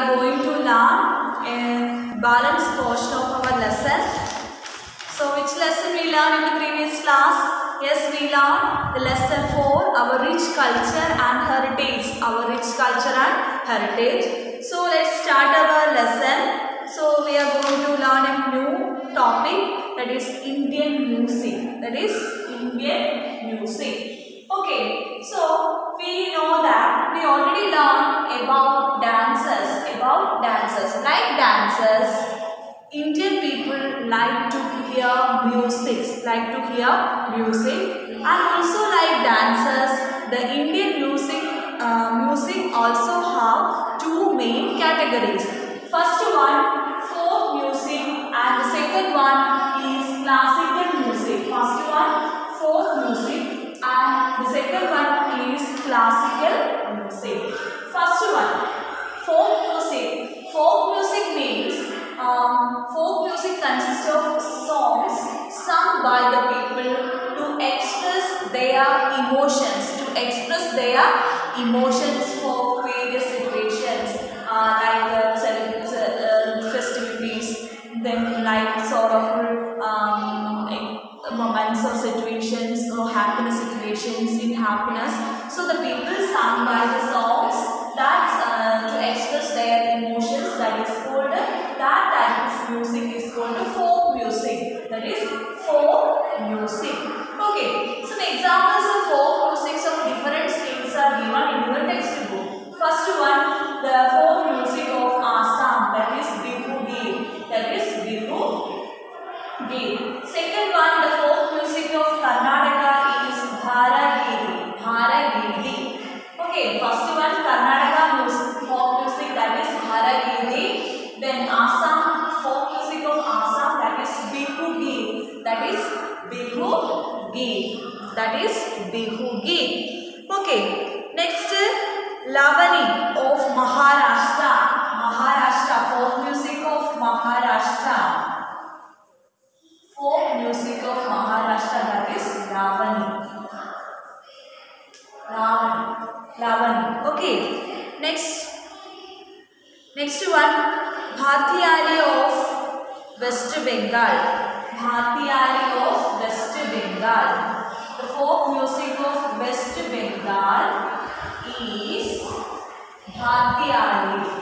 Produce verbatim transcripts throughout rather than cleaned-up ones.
are going to learn a balanced portion of our lesson. So which lesson we learned in the previous class? Yes, we learned the lesson four, our rich culture and heritage. Our rich culture and heritage. So let's start our lesson. So we are going to learn a new topic, that is Indian music. That is Indian music. Okay, so we know that we already learned about dances, about dances, like dances. Indian people like to hear music, like to hear music, and also like dances. The Indian music, uh, music also have two main categories. First one, folk music, and the second one is classical music. First one, folk music, and the second one is classical music. First one, folk music. Folk music means um, folk music consists of songs sung by the people to express their emotions, to express their emotions for various situations, uh, like uh, uh, festivities, then like sorrowful um, moments or situations or happiness situations in happiness. So the people sung by the songs that uh, to express their emotions, that is called, that type of music is called folk music. That is folk music. Okay, so the examples of folk music of different states are given in your textbook. First one, the folk music of Assam, that is Bihu Geet. That is Bihu Geet. Second one, the folk music of Karnataka is Bharagiri. Bharagiri. Okay, first one, Karnataka music, folk music, that is Bharagiri. Then Assam, folk music of Assam, that is Bihu Geet. That is Bihu Geet. That is Bihu Geet. Okay, next, Lavani of Maharashtra. Maharashtra, folk music of Maharashtra. Folk music of Maharashtra, that is Lavani. Lavani. Lavani. Okay. Next. Next one. Bhatiyari of West Bengal. Bhatiyari of West Bengal. The folk music of West Bengal is Bhatiyari.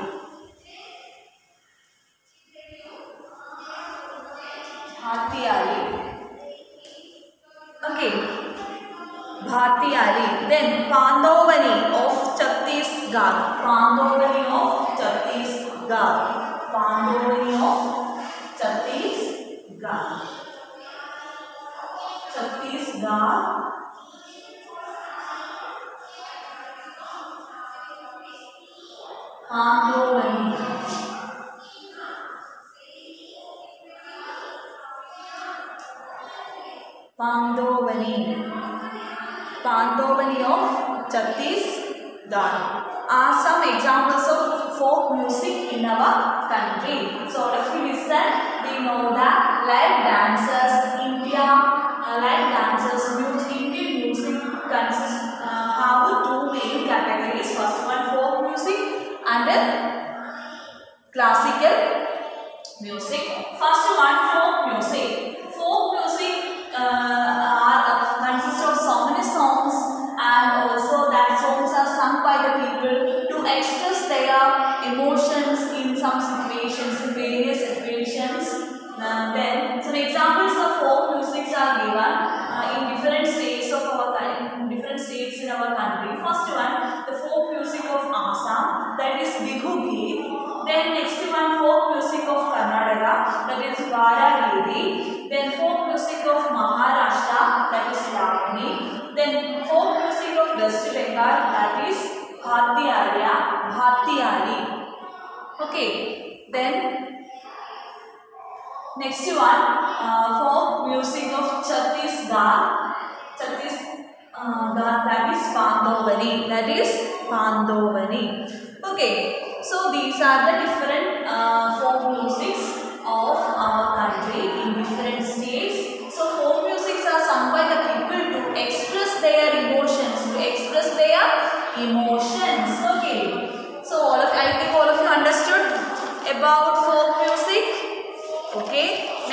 Bhatiyari. Okay. Bhatiyari. Then Pandovani of Chhattisgarh. Pandovani of Chhattisgarh. Pandovani of Chhattisgarh. Chhattisgarh. Pandovani. Pandovani. Pandovani of Chhattisgarh are some examples of folk music in our country. So if you listen, we know that like dances, India, uh, like dances, music, Indian music consists uh, have two main categories. First one, folk music, and uh, classical music. First one, folk music. Folk music uh, are consist of so many songs, and also that songs are sung by the people to express their emotions in some situations, in various situations. Uh, then some examples of folk music are given uh, in different states of our in different states in our country. First one, the folk music of Assam, that is Bihu Geet. Then next one, folk music of Karnataka, that is Bharagiri. Then folk music of Maharashtra, that is Lavani. Then folk music of West Bengal, that is Bhatiyari. Bhatiyari. Okay. Then next one, uh, folk music of Chhattisgarh. Chhattisgarh, that is Pandovani. That is Pandovani. Okay. So these are the different uh, folk musics of our country in different states. So folk musics are sung by the people to express their emotions, to express their emotions. Okay. So all of I think all of you understood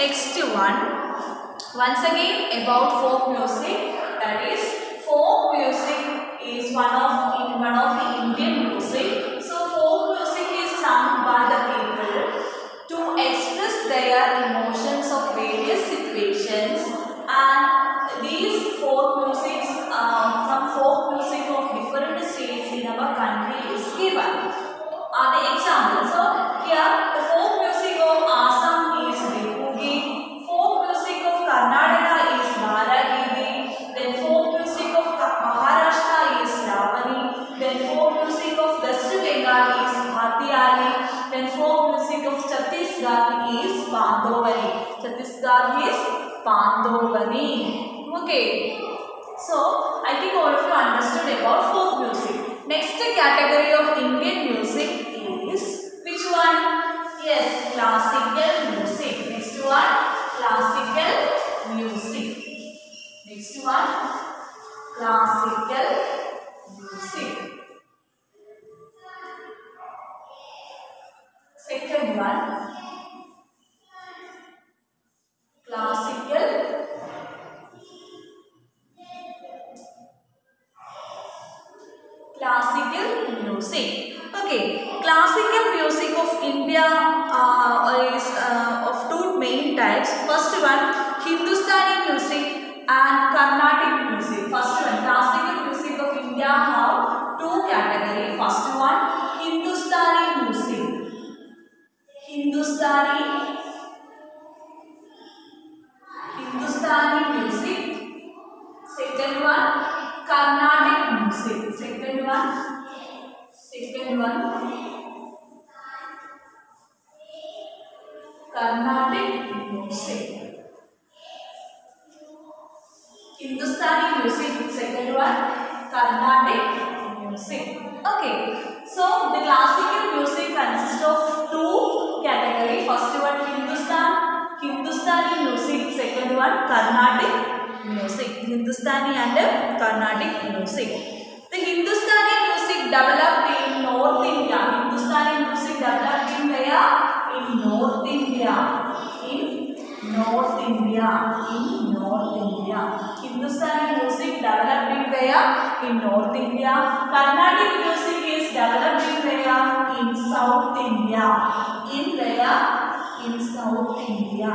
next one, once again about folk music. That is, folk music is one of in one of the Indian music. So folk music is sung by the people to express their emotions of various situations, and these folk music uh, from folk music of different states in our country is given. Are the examples? So here the folk music of Assam is Bihugi, folk music of Karnataka is Bharagidi, then folk music of Maharashtra is Ravani, then folk music of West Bengal is Bhatiyali, then folk music of Chhattisgarh is Pandovani. Chhattisgarh is Pandovani. Okay. So I think all of you understood about folk music. Next category of Indian music is which one? Yes, classical music. Next one, classical music. Next one, classical music. Second one, classical classical music. Okay, classical music of India uh, is uh, of two main types. First one, Hindustani music and Carnatic music. First one, classical music of India have two categories. First one, Hindustani music. Hindustani Hindustani music. Second one, Carnatic music. Second one, second one, Carnatic music. Hindustani music. Second one, Carnatic music. Okay. So the classical music consists of two categories. First one, Hindustan, Hindustani music. Second one, Carnatic music. Hindustani and Carnatic music. The Hindustani music developed in North India. Hindustani music developed in where? In North India. In North India. In North India. Hindustani music developed in where? In North India. Carnatic music is developed in where? In South India. In where? In South India.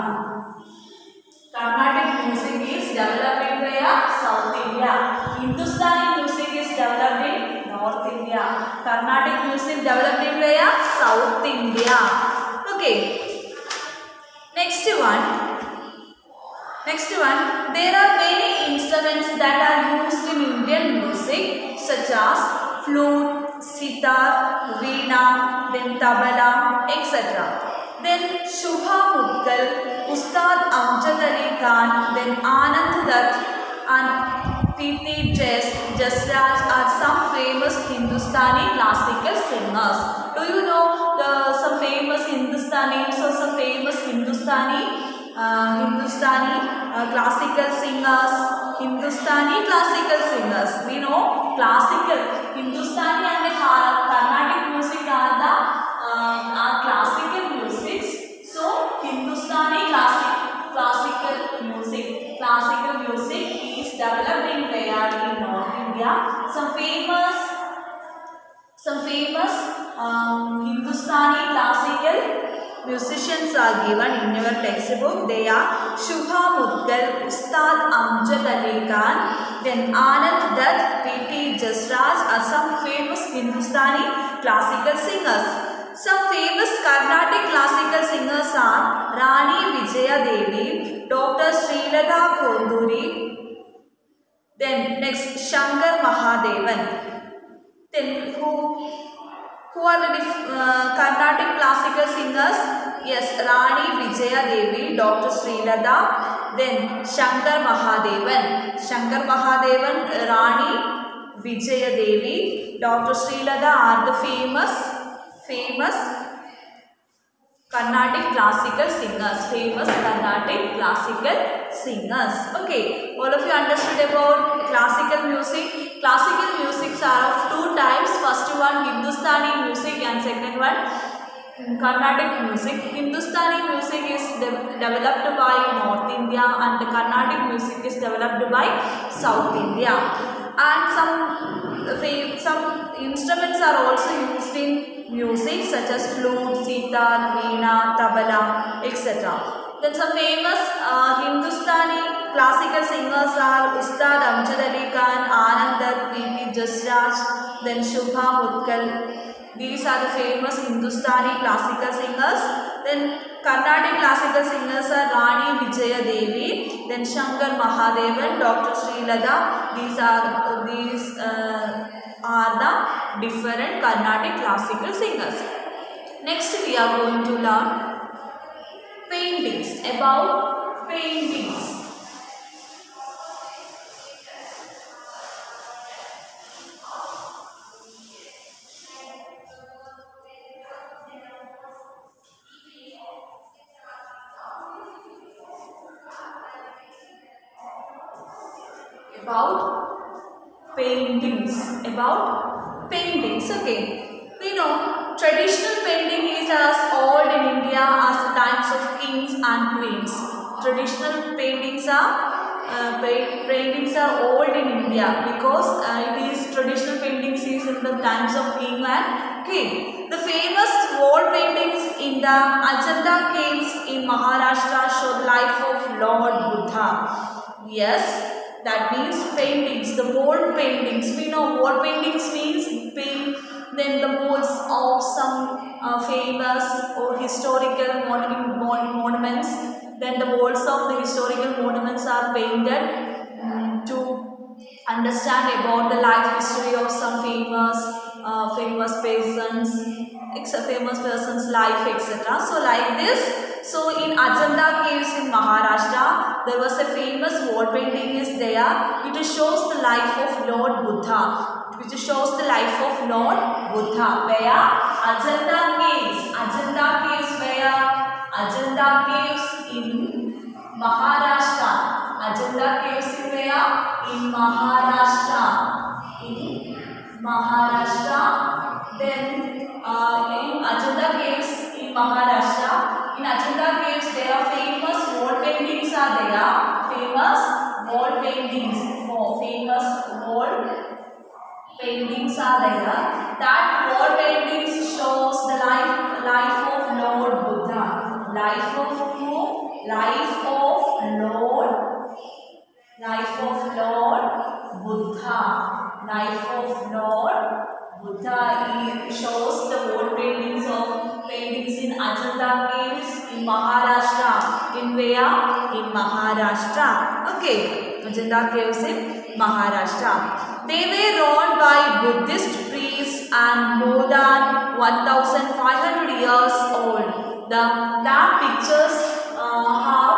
Carnatic music is developed in where? South India. Hindustani music is developed in North India. Carnatic music developed in where? South India. Okay. Next one. Next one. There are many instruments that are used in Indian music, such as flute, sitar, veena, then tabla, et cetera. Then Shubha Mutkal, Ustad Amjad Ali Khan, then Anand Dutt and P T Jasraj are some famous Hindustani classical singers. Do you know the some famous Hindustani, so some famous Hindustani uh, Hindustani uh, classical singers? Hindustani classical singers. We know classical Hindustani and Carnatic music are the uh, are classical music. So Hindustani classic classical music classical music is developed in where? In North India. Some famous some famous um, Hindustani classical musicians are given in your textbook. They are Shubha Mutkal, Ustad Amjad Ali Khan, then Anand Dutt, P T Jasraj are some famous Hindustani classical singers. Some famous Carnatic classical singers are Rani Vijaya Devi, Doctor Srilata Konduri, then next Shankar Mahadevan. Then who who are the uh, Carnatic classical singers? Yes, Rani Vijaya Devi, Doctor Srilata, then Shankar Mahadevan. Shankar Mahadevan, Rani Vijaya Devi, Doctor Srilata are the famous famous Carnatic classical singers. Famous Carnatic classical singers. Okay, all of you understood about classical music. Classical musics are of two types. First one Hindustani music and second one Carnatic music. Hindustani music is de developed by North India and Carnatic music is developed by South India. And some some instruments are also used in music such as flute, sitar, veena, tabla, et cetera. Then some famous uh, Hindustani classical singers are Ustad Amjad Ali Khan, Anand Dutt, P P Jasraj, then Shubha Mutkal. These are the famous Hindustani classical singers. Then Carnatic classical singers are Rani Vijaya Devi, then Shankar Mahadevan, Doctor Srilada. These are these uh, are the different Carnatic classical singers. Next, we are going to learn paintings. About paintings. About paintings. About paintings. Okay. We know traditional painting is as old in India as the times of kings and queens. Traditional paintings are uh, paintings are old in India because uh, it is traditional paintings is in the times of king and queen. The famous wall paintings in the Ajanta caves in Maharashtra show the life of Lord Buddha. Yes. That means paintings, the wall paintings. We know wall paintings means paint, then the walls of some uh, famous or historical monument, monuments. Then the walls of the historical monuments are painted um, to understand about the life history of some famous, uh, famous persons, famous person's life, et cetera. So like this. So in Ajanta caves in Maharashtra, there was a famous wall painting is there. It shows the life of Lord Buddha. Which shows the life of Lord Buddha. Where? Ajanta caves. Ajanta caves where? Ajanta caves in Maharashtra. Ajanta caves in where? In Maharashtra. In Maharashtra. Then uh, in Ajanta caves in Maharashtra. In Ajanta caves, there are famous wall paintings are there. Famous wall paintings. For famous wall paintings are there. That wall paintings shows the life life of Lord Buddha. Life of who? Life of Lord. Life of Lord Buddha. Life of Lord Buddha. It shows the wall paintings of paintings in Ajanta caves in Maharashtra. In where? In Maharashtra. Okay. Ajanta caves in Maharashtra. They were drawn by Buddhist priests and more than one thousand five hundred years old. The that pictures uh,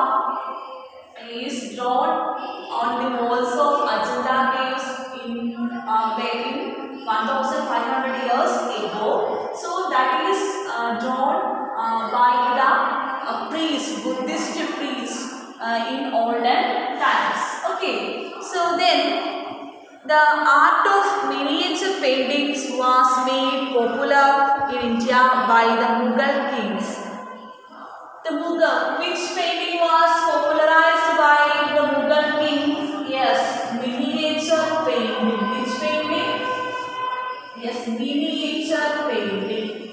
have is drawn on the walls of Ajanta caves in uh, in one thousand five hundred years ago. So that is uh, drawn uh, by the uh, priests, Buddhist priests uh, in olden times. Okay. So then the art of miniature paintings was made popular in India by the Mughal kings. The Mughal, which painting was popularized by the Mughal kings? Yes, miniature painting. Which painting? Yes, miniature painting.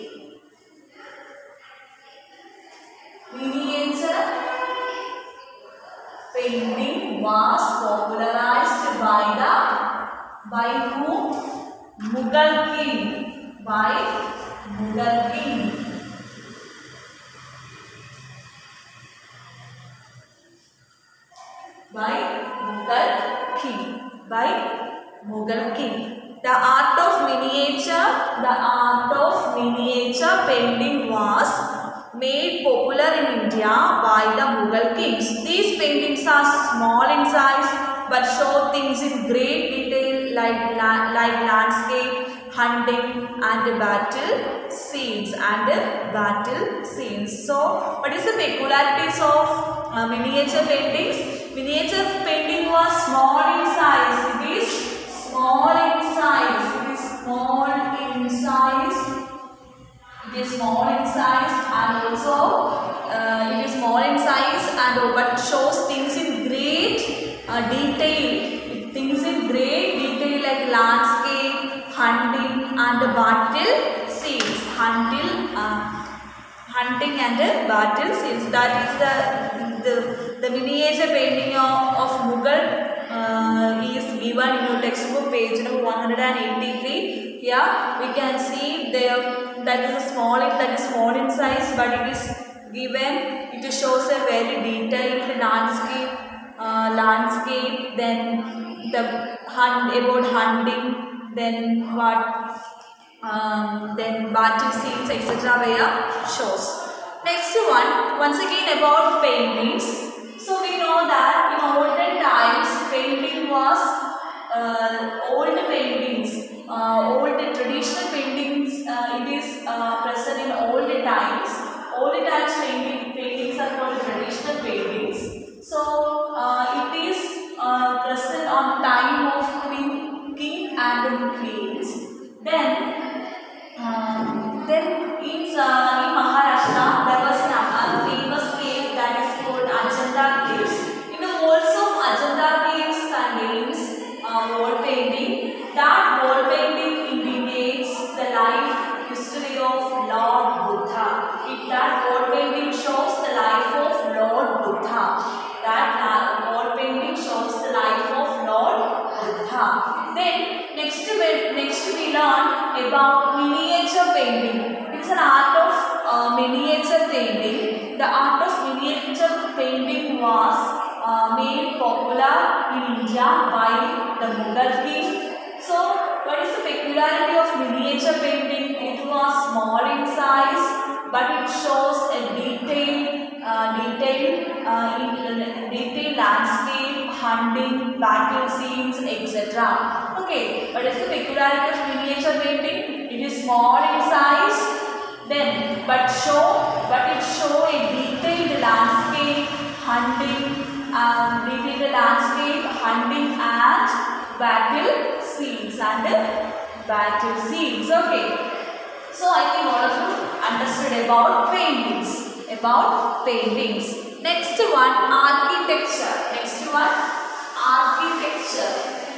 Miniature painting was popularized by the by whom? Mughal king. By Mughal king. By Mughal king. By Mughal king. The art of miniature, the art of miniature painting was made popular in India by the Mughal kings. These paintings are small in size but show things in great detail like, like landscape, hunting and battle scenes and battle scenes. So, what is the peculiarities of uh, miniature paintings? Miniature painting was small in size. It is small in size. It is small in size. It is small in size. and battle scenes. Hunting, uh, hunting and battle scenes. That is the the, the miniature painting of, of Mughal uh, is given in your textbook, page number one hundred eighty-three. Here we can see there that is a small that is small in size, but it is given. It shows a very detailed landscape. Uh, landscape. Then the hunt about hunting. Then what? Um, then battle scenes, et cetera. Where shows. Next one, once again about paintings. So we know that in olden times, painting was uh, old paintings, uh, old traditional paintings. Uh, it is uh, present in old times. Old times painting paintings are called traditional paintings. So uh, it is uh, present on time of queen, king and queens. Then. Um, then in, uh, in Maharashtra there was a famous cave that is called Ajanta Caves. In the walls of Ajanta Caves contains uh, wall painting. That wall painting indicates the life history of Lord Buddha. If that wall painting shows the life of Lord Buddha. That uh, wall painting shows the life of Lord Buddha. Then next next we learn about miniature painting. It's an art of uh, miniature painting. The art of miniature painting was uh, made popular in India by the Mughal king. So what is the peculiarity of miniature painting? It was small in size, but it shows a detailed uh, detailed uh, in, uh, detailed landscape, hunting, battle scenes, et cetera. Okay, what is the peculiarity of miniature painting? It is small in size, then but show but it show a detailed landscape, hunting, um, detailed landscape, hunting and battle scenes and battle scenes. Okay, so I think all of you understood about paintings. About paintings. Next one, architecture. Next one, architecture.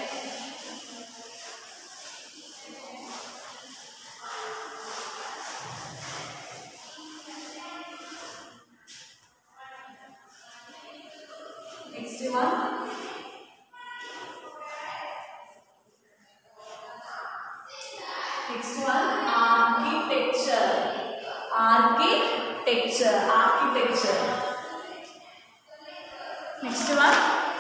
Next one. Next one, architecture. Architecture. Architecture. Next one,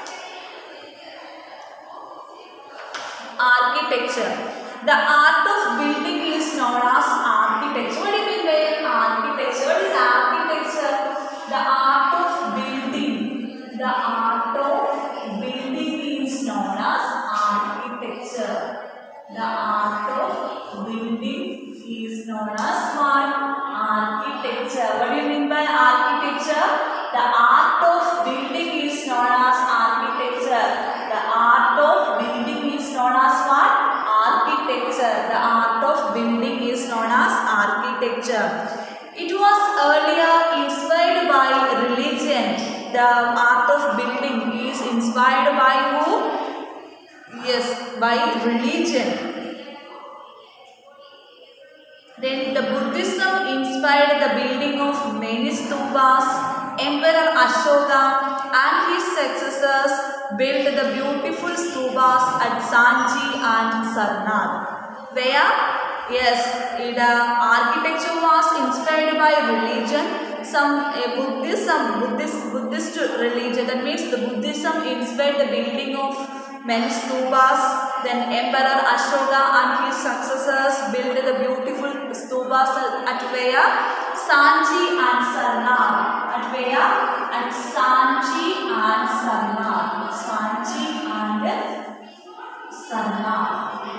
architecture. The art of building is known as architecture. What do you mean by architecture? What is architecture? The art of building. The art of building is known as architecture. The art of building is known as what? Architecture. What do you mean by architecture? The art of building is known as architecture. The art of building is known as what? Architecture. The art of building is known as architecture. It was earlier inspired by religion. The art of building is inspired by who? Yes, by religion. Then the Buddhism inspired the building of many stupas. Emperor Ashoka and his successors built the beautiful stupas at Sanchi and Sarnath. Where? Yes, the architecture was inspired by religion. Some a Buddhism, Buddhist, Buddhist religion. That means the Buddhism inspired the building of many stupas. Then Emperor Ashoka and his successors built the beautiful stupas at where? Sanchi and Sarnath. At where? At Sanchi and Sarnath. Sanchi and Sarnath.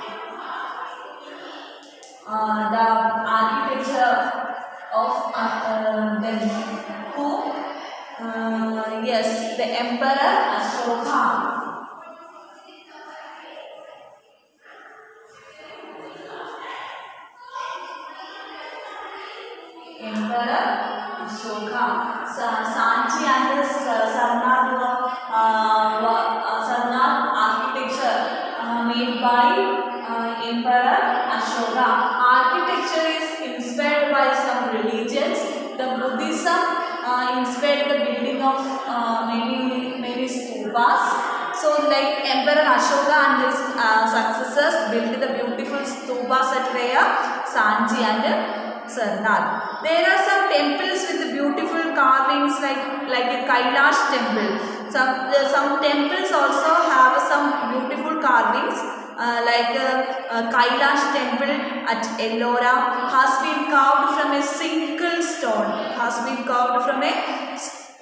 Uh, the architecture of uh, then who? Uh, yes, the Emperor Ashoka. Emperor Ashoka. Sanchi and Sarnath were uh, Sarnath architecture uh, made by uh, Emperor Ashoka. architecture is inspired by some religions. The Buddhism uh, inspired the building of uh, many many stupas. So like Emperor Ashoka and his uh, successors built the beautiful stupas at where Sanchi and Sarnath. There are some temples with beautiful carvings like like a Kailash temple. Some uh, some temples also have some beautiful carvings uh, like uh, uh, Kailash temple at Ellora has been carved from a single stone. Has been carved from a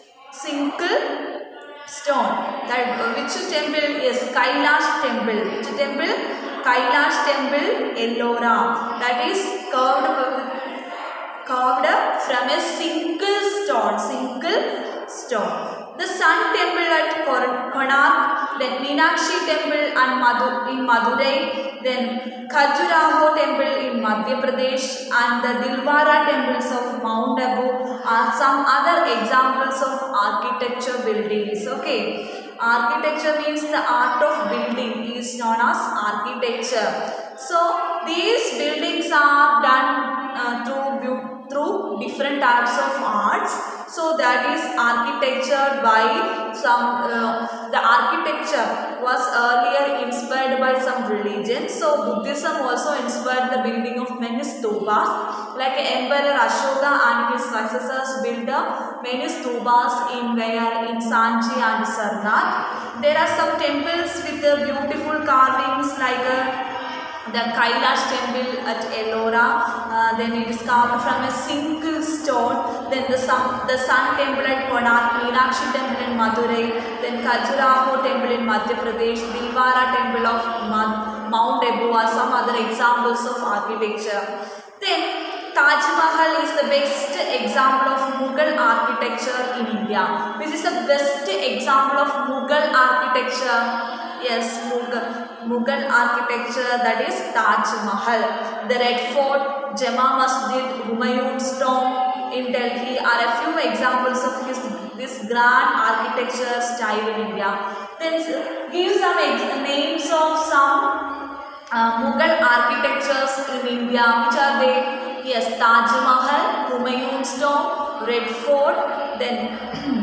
single stone. That uh, which temple is Kailash temple? Which temple? Kailash temple, Ellora. That is carved carved from a single stone. Single stone. The Sun temple at Konark, then Meenakshi temple and Madhu, in Madurai, then Khajuraho temple in Madhya Pradesh, and the Dilwara temples of Mount Abu are some other examples of architecture buildings. Okay, architecture means the art of building is known as architecture. So these buildings are done uh, through through different types of arts. So that is architecture by some uh, the architecture was earlier inspired by some religion. So Buddhism also inspired the building of many stupas, like Emperor Ashoka and his successors built many stupas in where in Sanchi and Sarnath. There are some temples with beautiful carvings like a the Kailash temple at Ellora, uh, then it is carved from a single stone. Then the sun, the sun temple at Konark, Meenakshi temple in Madurai, then Khajuraho temple in Madhya Pradesh, Dilwara temple of Mount Abu are some other examples of architecture. Then Taj Mahal is the best example of Mughal architecture in India. This is the best example of Mughal architecture. Yes, Mughal. Mughal architecture, that is Taj Mahal. The Red Fort, Jama Masjid, Humayun's tomb in Delhi are a few examples of his, this grand architecture style in India. Then give some names of some uh, Mughal architectures in India. Which are they? Yes, Taj Mahal, Humayun's tomb, Red Fort, then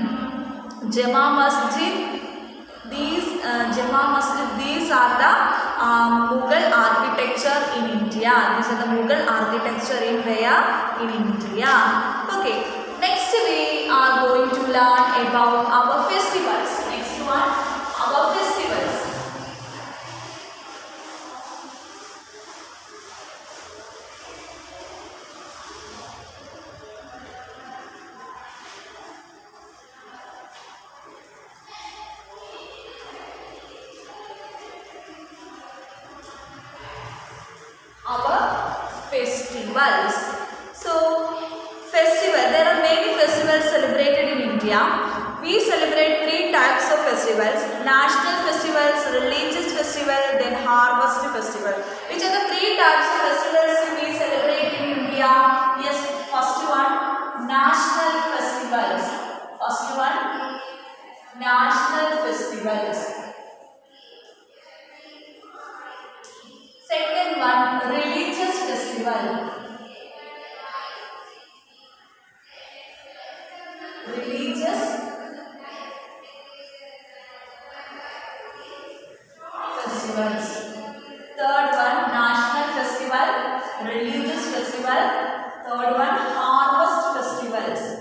Jama Masjid. These uh, Jama Masjid, these are the um, Mughal architecture in India. These are the Mughal architecture in where? In India. Okay. Next we are going to learn about our festivals. Next one, our festivals. Our festivals. So, festival. There are many festivals celebrated in India. We celebrate three types of festivals: national festivals, religious festival, then harvest festival. Which are the three types of festivals we celebrate in India? Yes, first one, national festivals. First one, national festivals. Second one, religious festival. Religious festivals. Third one, national festival, religious festival. Third one, harvest festivals.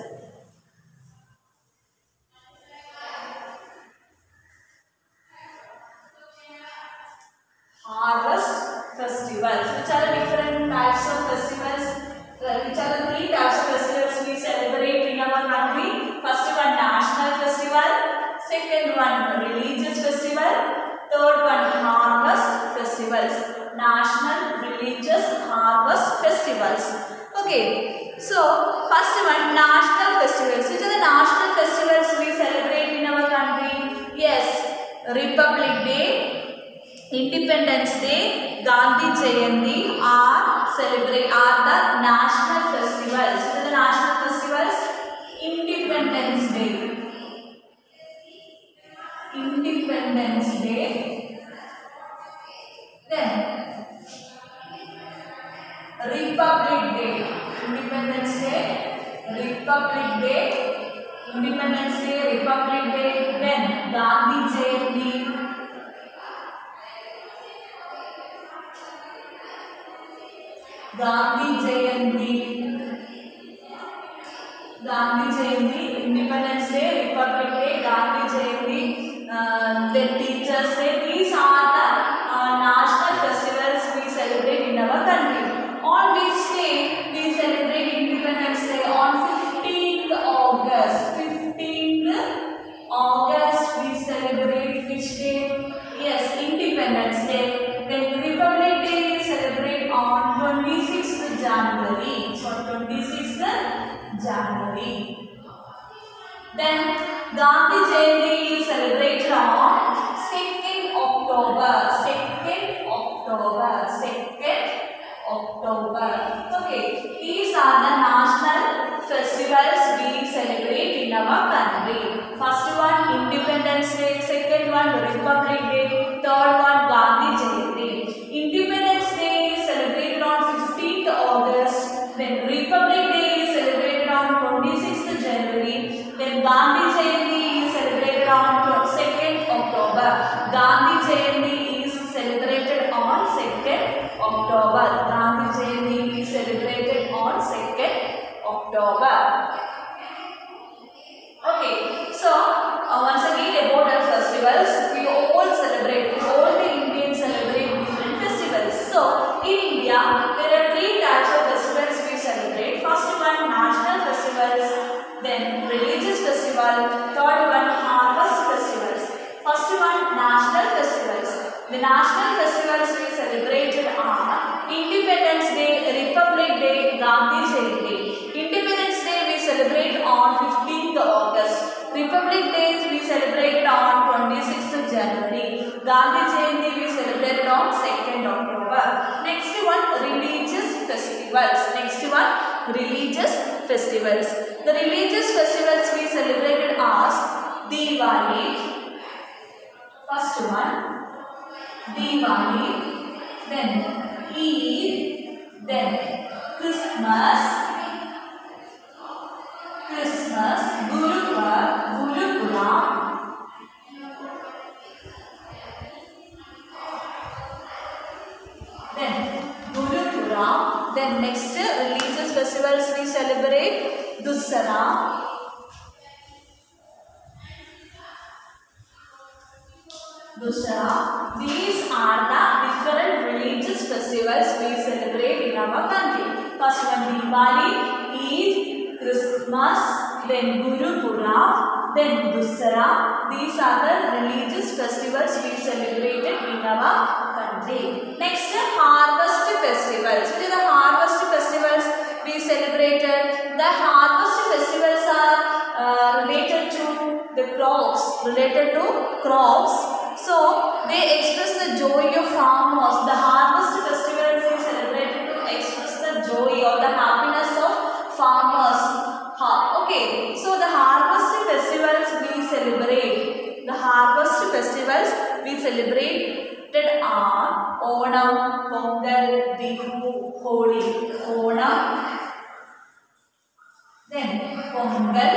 Harvest festivals. Which are the different types of festivals? Uh, which are the three types of festivals we celebrate in our country? First one, national festival. Second one, religious festival. Third one, harvest festivals. National, religious, harvest festivals. Okay. So, first one, national festivals. Which are the national festivals we celebrate in our country? Yes, Republic Day, Independence Day, Gandhi Jayanti are celebrate are the national festivals. What are the national festivals? Independence Day. Independence Day. Then Republic Day. Independence Day, Republic Day, Independence Day, Republic Day. Then Gandhi Jayanti, Gandhi Jayanti, Gandhi Jayanti, Independence Day, Republic Day, Gandhi Jayanti. Uh, then Teachers Day. These are the uh, national festivals we celebrate in our country. On which day we celebrate Independence Day? On fifteenth August. fifteenth August we celebrate which day? Yes, Independence Day. Then Republic Day we celebrate on twenty-sixth January. So twenty-sixth January. Then Gandhi Jayanti is celebrated on second October. second October. second October. Okay, these are the national festivals we celebrate in our country. First one Independence Day, second one Republic Day, third one Gandhi Jayanti. Independence Day is celebrated on fifteenth August, then Republic Day is celebrated on twenty-sixth January, then Gandhi Jayanti is celebrated on second October. Gandhi Jayanti is celebrated on second October. Gandhi Jayanti is celebrated on second October. Okay, so uh, once again about our festivals, we all celebrate, all the Indians celebrate different festivals. So in India, there are three types of festivals we celebrate. First one national festivals, then religious festival, third one harvest festivals. First one national festivals. The national festivals we celebrated are Independence Day, Republic Day, Gandhi Jayanti. Independence Day we celebrate on fifteenth August. Republic Day we celebrated on twenty-sixth January. Gandhi Jayanti we celebrated on second October. Next one religious festivals. Next one religious festivals. The religious festivals we celebrated as Diwali. First one Diwali, then Eid, then Christmas, Christmas, Guru Purab, Guru Purab, then Guru Purab, then next religious festivals we celebrate Dussehra, Dussehra. These are the different religious festivals we celebrate in our country. First one Diwali, Eid, Christmas, then Guru Purab, then Dussehra. These are the religious festivals we celebrated in our country. Next, harvest festivals. Which are the harvest festivals we celebrated? The harvest festivals are uh, related to the crops, related to crops. So they express the joy of farmers. The harvest festivals is celebrated to express the joy or the happiness of farmers. Ha, okay, so the harvest festivals we celebrate. The harvest festivals we celebrated are Onam, Pongal, Bihu, Holi. Onam, then Pongal,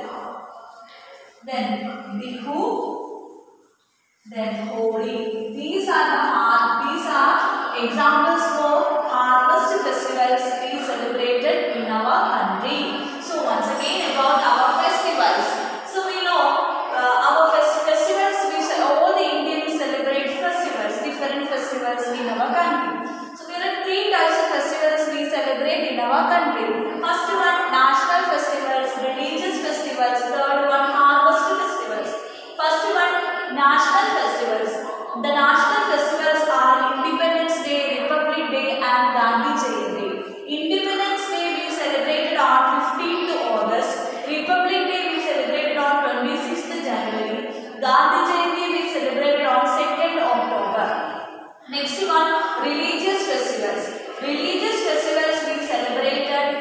then Bihu, then Holi. These are the har these are examples for harvest festivals we celebrated in our country. So once again about our festivals. So we know uh, our fest festivals. We all the Indians celebrate festivals, different festivals in our country. So there are three types of festivals we celebrate in our country. First one national festivals, religious festivals. Third one harvest festivals. First one national festivals. The national festivals are Independence Day, Republic Day and Gandhi Jayanti. Independence Day we celebrated on fifteenth August. Republic Day we celebrated on twenty-sixth January. Gandhi Jayanti we celebrated on second October. Next one religious festivals. Religious festivals we celebrated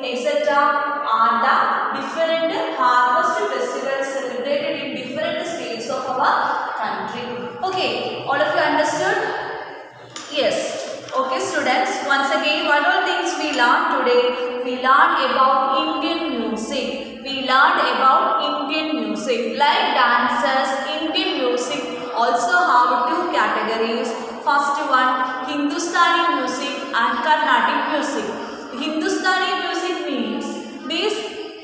et cetera are the different harvest festivals celebrated in different states of our country. Okay, all of you understood? Yes. Okay students, once again what all things we learned today? We learned about Indian music. We learned about Indian music like dances. Indian music also have two categories. First one, Hindustani music and Carnatic music. Hindustani music means these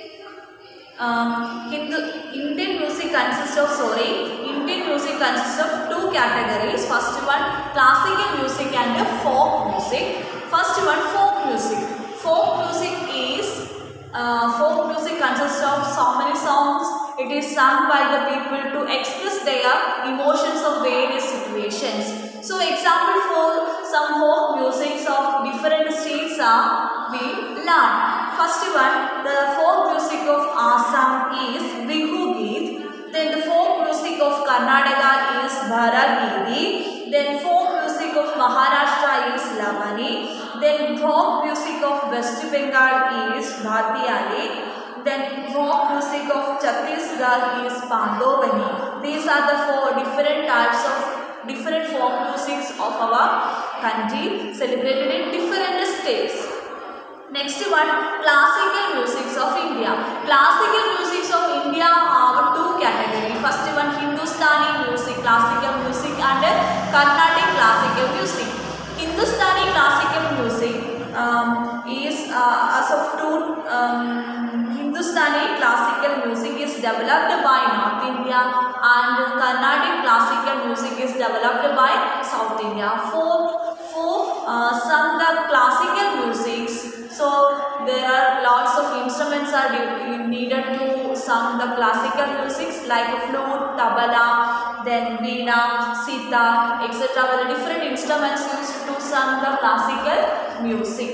um, Hindu, Indian music consists of sorry Indian music consists of two categories. First one, classical music and folk music. First one, folk music. Folk music is uh, folk music consists of so many songs. It is sung by the people to express their emotions of various situations. So example for some folk musics of different states are we learn. First one, the folk music of Assam is Bihu Geet. Then the folk music of Karnataka is Bharagiri. Then folk music of Maharashtra is Lavani. Then folk music of West Bengal is Bhatiyali. Then folk music of Chhattisgarh is Pandovani. These are the four different types of different folk musics of our country celebrated in different states. Next one, classical musics of India. Classical musics of India have two categories. First one, Hindustani music, classical music, and Carnatic classical music. Hindustani classical music um, is uh, as of two um, Hindustani classical music is developed by North India and Carnatic classical music is developed by South India. For for uh, some the classical musics, so there are lots of instruments are needed to sing the classical musics like flute, tabla, then veena, sitar, et cetera. There are different instruments used to sing the classical music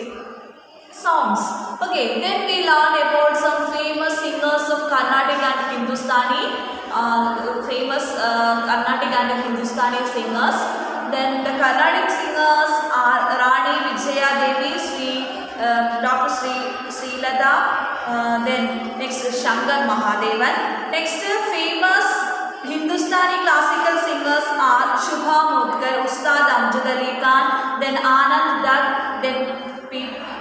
songs. Okay, then we learn about some famous singers of Carnatic and Hindustani, uh, famous uh, Carnatic and Hindustani singers. Then the Carnatic singers are Rani Vijaya Devi, Sri, uh, Doctor Sri Srilada, uh, then next Shankar Mahadevan. Next famous Hindustani classical singers are Shubha Mudgal, Ustad Amjad Ali Khan, then Anand Dutt, then P.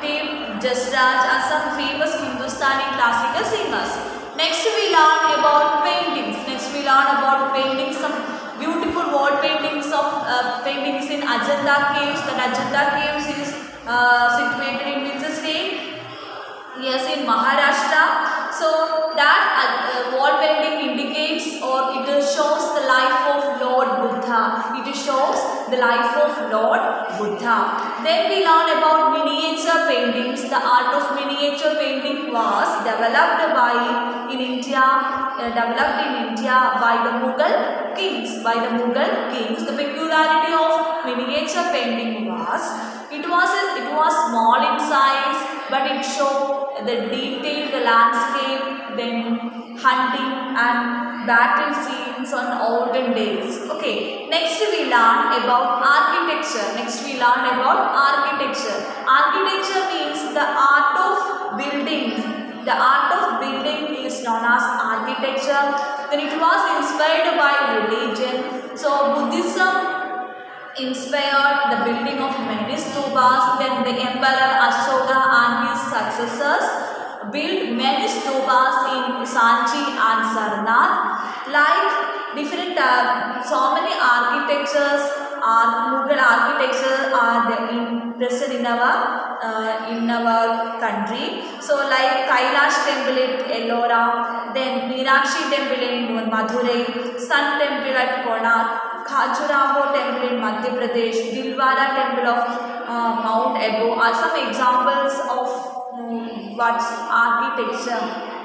Jasraj are some famous Hindustani classical singers. Next we learn about paintings. Next we learn about paintings, some beautiful wall paintings of uh, paintings in Ajanta caves. The Ajanta caves is uh, situated in which state? Yes, in Maharashtra. So that uh, wall painting indicates or it shows the life of Lord Buddha. It shows the life of Lord Buddha. Then we learn about miniature paintings. The art of miniature painting was developed by in India, uh, developed in India by the Mughal kings. By the Mughal kings, the peculiarity of miniature painting was it was it was small in size, but it showed the detailed landscape, then hunting and battle scenes on olden days. Okay, next we learn about architecture. Next we learn about architecture. Architecture means the art of building. The art of building is known as architecture. Then it was inspired by religion. So Buddhism inspired the building of many stupas. Then the Emperor Ashoka and his successors built many stupas in Sanchi and Sarnath. Like different, uh, so many architectures are Mughal architecture are the in, present in our uh, in our country. So like Kailash temple at Ellora, then Meenakshi temple in Madurai, Sun temple at Konark, Khajuraho temple in Madhya Pradesh, Dilwara temple of uh, Mount Abu are some examples of um, what's architecture.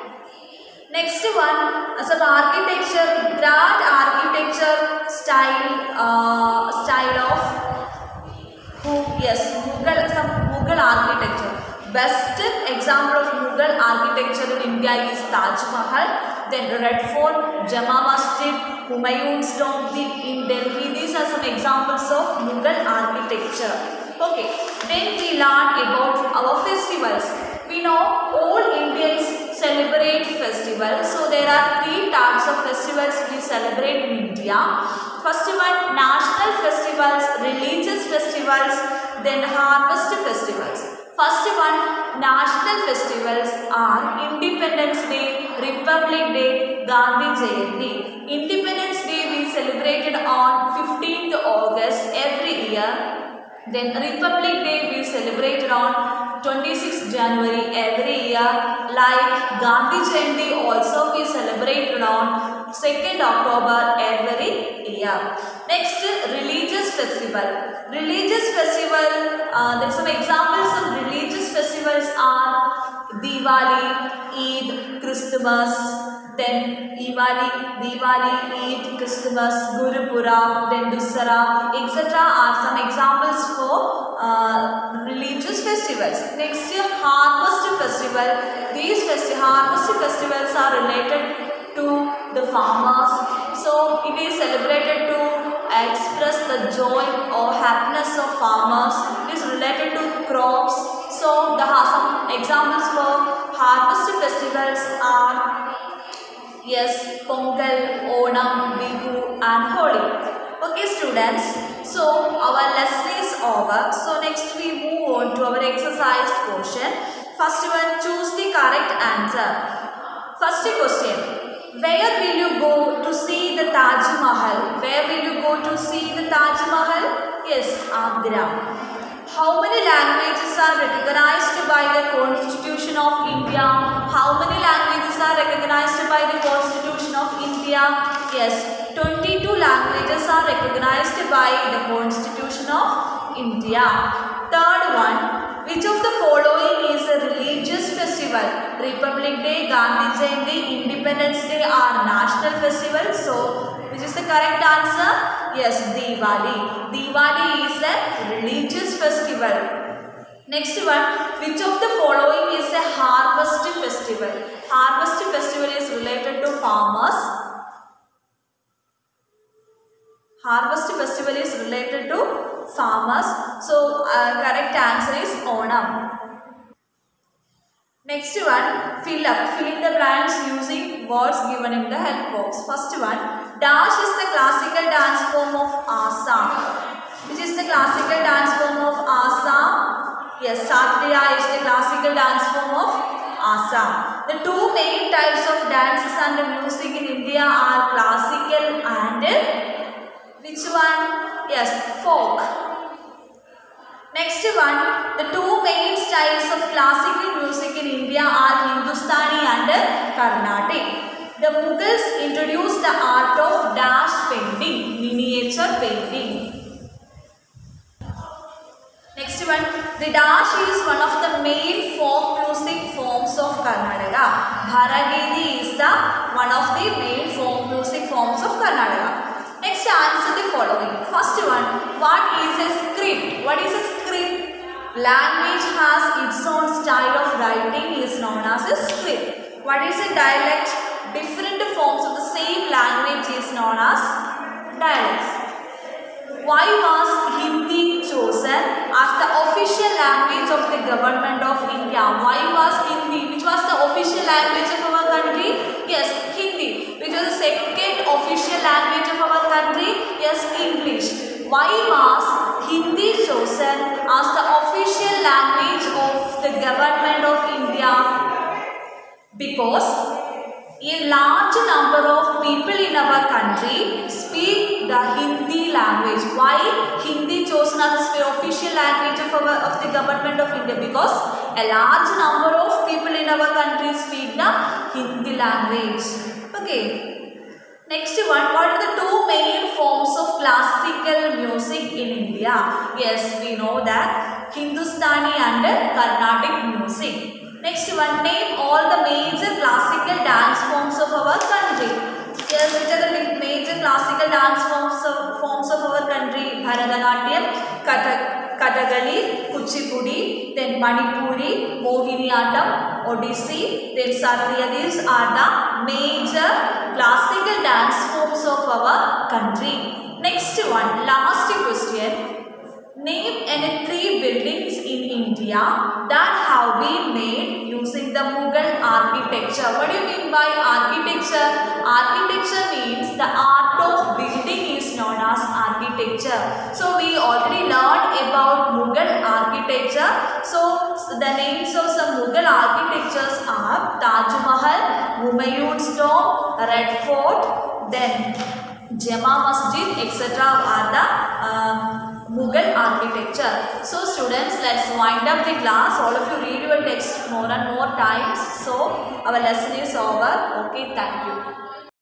Next one, some architecture, grand architecture style, uh, style of who? Yes, Mughal, some Mughal architecture. Best example of Mughal architecture in India is Taj Mahal, then Red Fort, Jama Masjid, Humayun's Tomb in Delhi. These are some examples of Mughal architecture. Okay, then we learn about our festivals. We know of festivals we celebrate in India. First one, national festivals, religious festivals, then harvest festivals. First one, national festivals are Independence Day, Republic Day, Gandhi Jayanti. Independence Day we celebrated on fifteenth August every year. Then Republic Day we celebrated on twenty-sixth January every year. Like Gandhi Jayanti also we celebrated on second October every year. Next, religious festival. Religious festival, uh, there are some examples of religious festivals are Diwali, Eid, Christmas, then Diwali, Diwali, Eid, Christmas, Guru Purab, then Dussara, et cetera are some examples for uh, religious festivals. Next year, harvest festival. These festi harvest festivals are related to the farmers. So it is celebrated to express the joy or happiness of farmers. It is related to crops. So the some examples for harvest festivals are, yes, Pongal, Onam, Bihu and Holi. Okay students, so our lesson is over. So next we move on to our exercise portion. First one, choose the correct answer. First question. Where will you go to see the Taj Mahal? Where will you go to see the Taj Mahal? Yes, Agra. How many languages are recognized by the Constitution of India? How many languages are recognized by the Constitution of India? Yes, twenty-two languages are recognized by the Constitution of India. Third one. Which of the following is a religious festival? Republic Day, Gandhi Jayanti, Independence Day are national festivals. So, which is the correct answer? Yes, Diwali. Diwali is a religious festival. Next one, which of the following is a harvest festival? Harvest festival is related to farmers. Harvest festival is related to farmers. So, uh, correct answer is Onam. Next one, fill up. Fill in the blanks using words given in the help box. First one, Dash is the classical dance form of Assam. Which is the classical dance form of Assam? Yes, Satriya is the classical dance form of Assam. The two main types of dances and music in India are classical and which one? Yes, folk. Next one, the two main styles of classical music in India are Hindustani and Carnatic. The Mughals introduced the art of dash painting, miniature painting. Next one, the dash is one of the main folk music forms of Karnataka. Bharagidi is the one of the main folk music forms of Karnataka. Next, answer the following. First one, what is a script? What is a script? Language has its own style of writing is known as a script. What is a dialect? Different forms of the same language is known as dialects. Why was Hindi chosen as the official language of the government of India? Why was Hindi? Which was the official language of our country? Yes, Hindi. Which was the second official language of our country? Yes, English. Why was Hindi chosen as the official language of the government of India? Because a large number of people in our country speak the Hindi language. Why Hindi chosen as the official language of, our, of the government of India? Because a large number of people in our country speak the Hindi language. Okay. Next one, what are the two main forms of classical music in India? Yes, we know that Hindustani and Carnatic music. Next one, name all the major classical dance forms of our country. Yes, which are the major classical dance forms of, forms of our country? Bharatanatyam, Kathak, Kathakali, Kuchipudi, then Manipuri, Mohiniyattam, Odissi, then Satriya. These are the major classical dance forms of our country. Next one, last question. Name any three buildings in India that have been made using the Mughal architecture. architecture. What do you mean by architecture? Architecture means the art of building is known as architecture. So we already learned about Mughal architecture. So the names of some Mughal architectures are Taj Mahal, Humayun's Tomb, Red Fort, then Jama Masjid, et cetera are the uh, Mughal architecture. So students, let's wind up the class. All of you read your text more and more times. So our lesson is over. Okay, thank you.